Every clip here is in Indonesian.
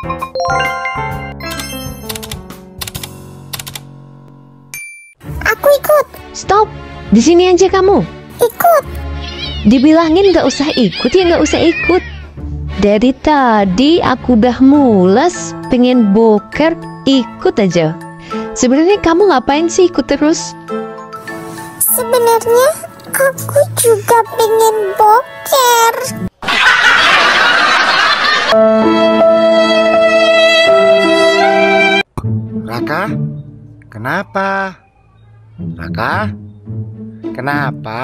Aku ikut. Stop, di sini aja kamu. Ikut. Dibilangin nggak usah ikut ya nggak usah ikut. Dari tadi aku udah mules, pengen boker, ikut aja. Sebenarnya kamu ngapain sih ikut terus? Sebenarnya aku juga pengen boker. Raka, kenapa? Raka, kenapa?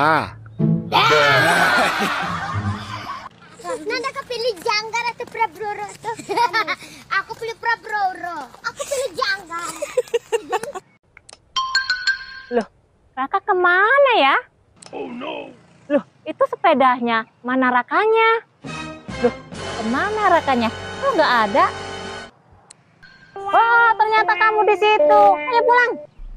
Nanda kepilih janggar atau prabroro tuh? Aku pilih prabroro. Aku pilih janggar. Loh, Raka kemana ya? Oh no. Loh, itu sepedanya. Mana Rakanya? Loh, kemana Rakanya? Kok nggak ada? Oh, ternyata kamu di situ. Ayo pulang.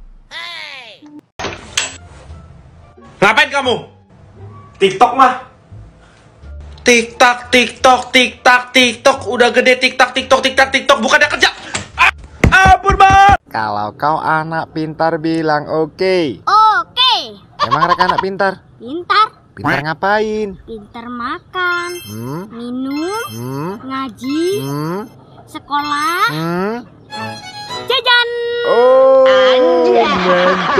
Ngapain kamu? TikTok mah. TikTok, TikTok, TikTok, TikTok. Udah gede TikTok, TikTok, TikTok, TikTok. Bukannya kerja. Ampun, Bang. Kalau kau anak pintar bilang oke. Oke. Emang Raka anak pintar? Pintar. Pintar ngapain? Pintar makan, minum, ngaji, sekolah, jajan. Oh, mantap.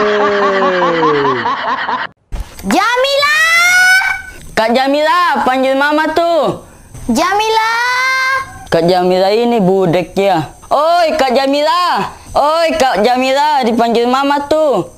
Jamila. Kak Jamila, panggil mama tuh. Jamila. Kak Jamila ini budek ya. Oi Kak Jamila. Oi Kak Jamila, dipanggil mama tuh.